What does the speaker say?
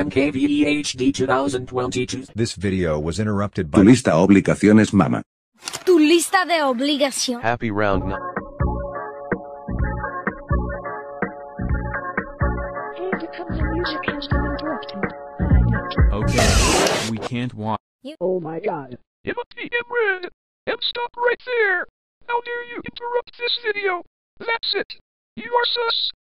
MKVEHD 2022. This video was interrupted Tu by lista obligaciones mama. Tu lista de obligación. Happy round 9. Okay, we can't watch. Oh my god. It must be Imran. And stop right there. How dare you interrupt this video? That's it. You are sus.